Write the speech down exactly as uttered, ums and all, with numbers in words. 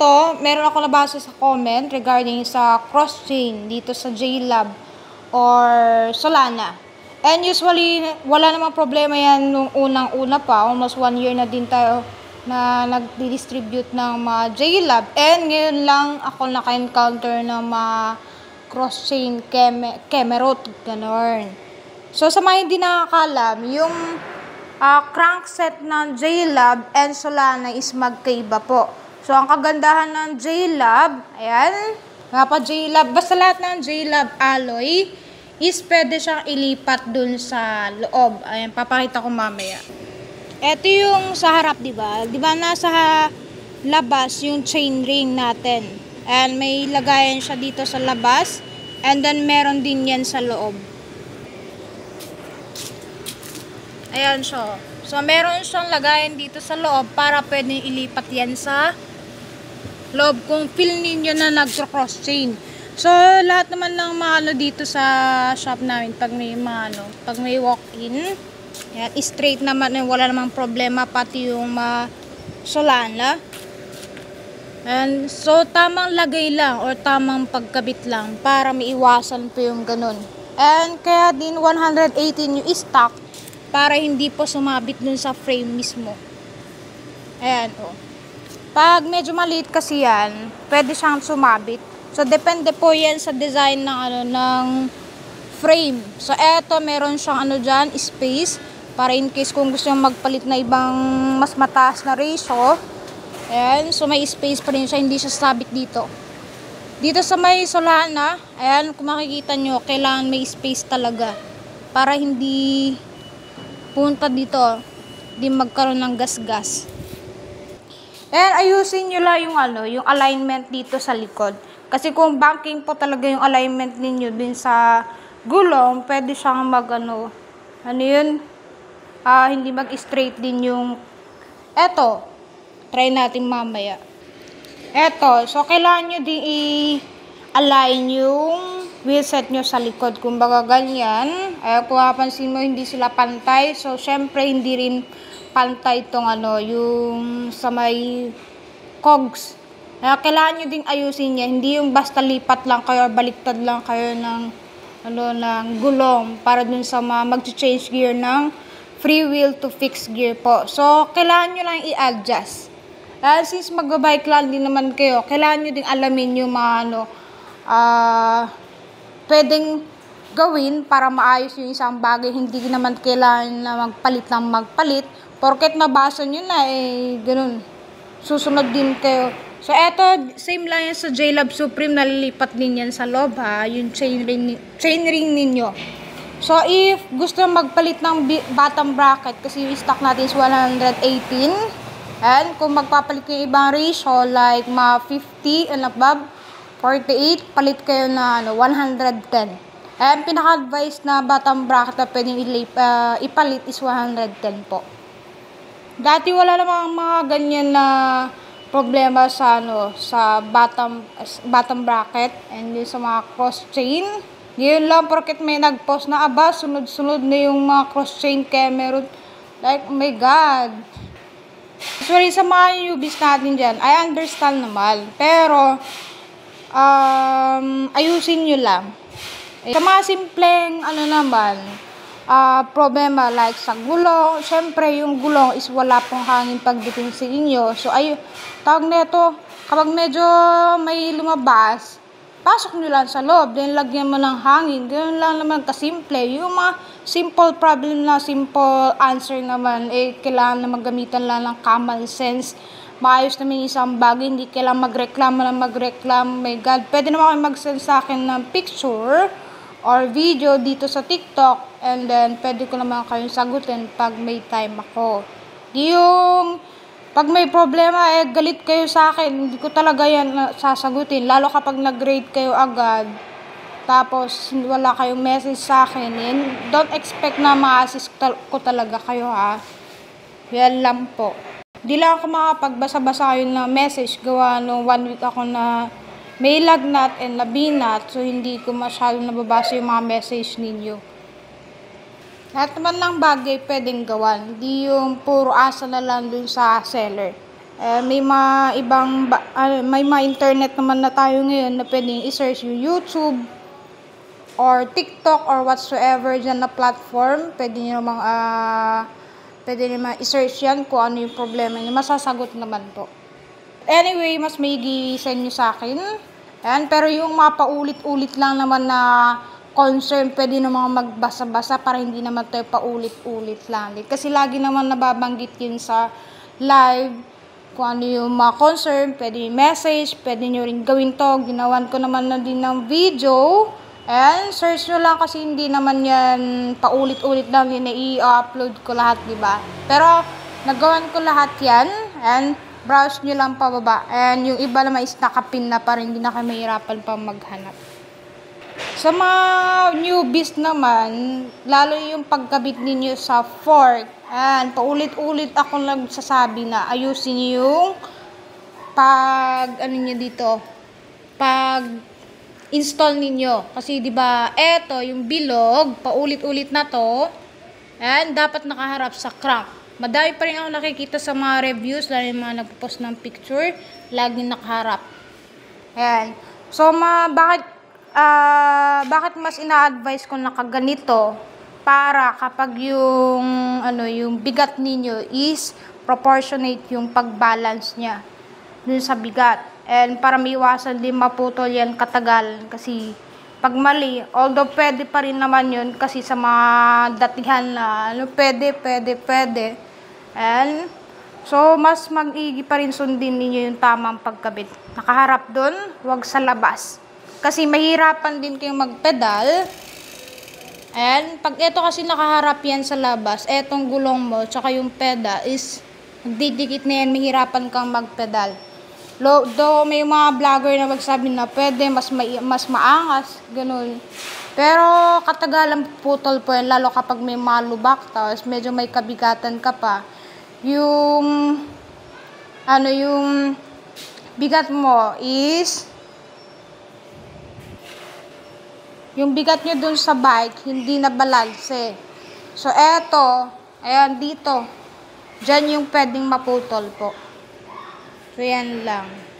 ito, meron ako nabasa sa comment regarding sa cross-chain dito sa JLab or Solana. And usually, wala namang problema yan nung unang-una pa. Almost one year na din tayo na nag-distribute ng mga JLab. And ngayon lang ako naka-encounter ng mga cross-chain Kemerot, gano'n. So, sa mga hindi nakakalam, yung uh, crankset ng JLab and Solana is magkaiba po. So, ang kagandahan ng JLab, ayan, nga pa JLab, basta lahat ng JLab alloy is pwede siyang ilipat dun sa loob. Ayan, papakita ko mamaya. Ito yung sa harap, di ba? Di ba nasa labas yung chain ring natin. And may lagayan siya dito sa labas. And then, meron din yan sa loob. Ayan siya. So, meron siyang lagayan dito sa loob para pwede ilipat yan sa loob kung feel ninyo na nag-cross chain. So, lahat naman ng mga ano dito sa shop namin, pag may mga ano, pag may walk-in, yan, straight naman, wala namang problema, pati yung mga Solana. And, so, tamang lagay lang or tamang pagkabit lang para maiwasan po yung ganun. And, kaya din one hundred eighteen yung stock para hindi po sumabit dun sa frame mismo. Ayan, o. Oh. Pag medyo maliit kasi yan, pwede siyang sumabit. So, depende po yan sa design ng, ano, ng frame. So, eto, meron siyang ano dyan, space, para in case kung gusto nyo magpalit na ibang mas mataas na ratio. Ayan, so may space pa rin siya, hindi siya sabit dito. Dito sa may Solana, ayan, kung makikita nyo, kailangan may space talaga. Para hindi punta dito, hindi magkaroon ng gas-gas. And ayusin nyo lang yung, ano, yung alignment dito sa likod. Kasi kung banking po talaga yung alignment ninyo din sa gulong, pwede siyang mag, ano, ano yun, uh, hindi mag-straight din yung, eto, try natin mamaya. Eto, so kailangan nyo din i-align yung wheelset nyo sa likod. Kung baga ganyan, ay kung mapansin mo hindi sila pantay, so syempre hindi rin pantay itong ano, yung sa may cogs. Kaya kailangan nyo ding ayusin niya, hindi yung basta lipat lang kayo, baliktad lang kayo ng, ano, ng gulong para dun sa mga mag-change gear ng free wheel to fixed gear po. So, kailangan nyo lang i-adjust. Uh, since mag-bike lang din naman kayo, kailangan nyo ding alamin yung mga, ano, ah, uh, pwedeng gawin para maayos yung isang bagay. Hindi naman kailangan na magpalit lang magpalit. Porket nabasa nyo na, eh, ganun. Susunod din kayo. So, eto, same lang yan sa JLab Supreme. Nalilipat din yan sa loob, ha. Yung chain ring, chain ring ninyo. So, if gusto magpalit ng bottom bracket, kasi yung stock natin is one hundred eighteen. And kung magpapalit kayo ibang ratio, like mga fifty and above, forty-eight, palit kayo na ano, one hundred ten. And pinaka-advice na bottom bracket na pwedeng uh, ipalit is one hundred ten po. Dati wala namang mga ganyan na problema sa ano, sa bottom bottom bracket and din sa mga cross chain. Ngayon lang porket may nag-post na aba, sunod-sunod na yung mga cross chain Kemerot. Like, oh my God. Sorry sa mga newbies natin dyan, I understand naman. Pero, um, ayusin nyo lang. Sa mga simpleng, ano naman, uh, problema like sa gulong, syempre yung gulong is wala pong hangin pagdating sa inyo. So, ay, tawag nito, kapag medyo may lumabas, pasok nyo lang sa loob, then lagyan mo ng hangin. Ganun lang naman kasimple. Yung mga simple problem na simple answer naman, eh, kailangan na maggamitan lang ng common sense. Maayos naman yung isang bagay, hindi kailangan magreklamo na magreklamo. My God, pwede naman kayo mag-send sa akin ng picture or video dito sa TikTok, and then pwede ko naman kayong sagutin pag may time ako. Yung pag may problema, eh, galit kayo sa akin, hindi ko talaga yan sasagutin. Lalo kapag nag-grade kayo agad, tapos wala kayong message sa akin, eh, don't expect na ma-assist ko talaga kayo, ha. Yan lang po. Di lang ako makapagbasa-basa kayo ng message. Gawa nung one week ako na may lagnat and labinat, so hindi ko masyadong nababasa yung mga message ninyo. Lahat naman ng bagay pwedeng gawan, hindi yung puro asa na lang dun sa seller. Eh, may mga ibang, ba, uh, may mga internet naman na tayo ngayon na pwedeng i-search yung YouTube or TikTok or whatsoever dyan na platform. Pwede nyo namang, uh, pwede nyo naman i-search yan kung ano yung problema nyo. Masasagot naman po. Anyway, mas may i-send nyo sa akin. Ayan, pero yung mga paulit-ulit lang naman na concern, pwede namang magbasa-basa para hindi naman tayo paulit-ulit lang. Kasi lagi naman nababanggit yun sa live. Kung ano yung mga concern, pwede yung message, pwede nyo rin gawin to. Ginawan ko naman na din ng video. And search nyo lang kasi hindi naman yan paulit-ulit lang yun na i-upload ko lahat, diba? Pero nagawan ko lahat yan. And browse nyo lang pababa. And yung iba naman is nakapin na pa rin, hindi na kayo mahirapan pa maghanap. Sa mga newbies naman, lalo yung pagkabit ninyo sa fork. Ayan, paulit-ulit ako nagsasabi na ayusin niyo yung pag, ano niyo dito, pag install ninyo. Kasi di ba eto, yung bilog, paulit-ulit na to, ayan, dapat nakaharap sa crank. Madami pa rin ako nakikita sa mga reviews, lalo yung mga nagpo-post ng picture, laging nakaharap. Ayan. So, ma, bakit, uh, bakit mas ina-advise ko nakaganito? Para kapag yung ano yung bigat ninyo is proportionate yung pag-balance niya dun sa bigat. And para maiwasan din maputol yan katagal kasi pag mali, although pwede pa rin naman yun kasi sa mga datihan na ano, pwede, pwede, pwede. And so mas mag-igi pa rin sundin ninyo yung tamang pagkabit. Nakaharap dun, wag sa labas. Kasi mahirapan din kayong magpedal. And pag ito kasi nakaharap yan sa labas, etong gulong mo, tsaka yung pedal is didikit na yan, mahirapan kang magpedal. Though may mga vlogger na magsabi na pwede, mas, ma mas maangas, ganun. Pero katagalan putol po yan, lalo kapag may malubak, tapos medyo may kabigatan ka pa. Yung, ano yung bigat mo is, yung bigat nyo dun sa bike, hindi na balanse. So, eto, ayan, dito. Diyan yung pwedeng maputol po. So, yan lang.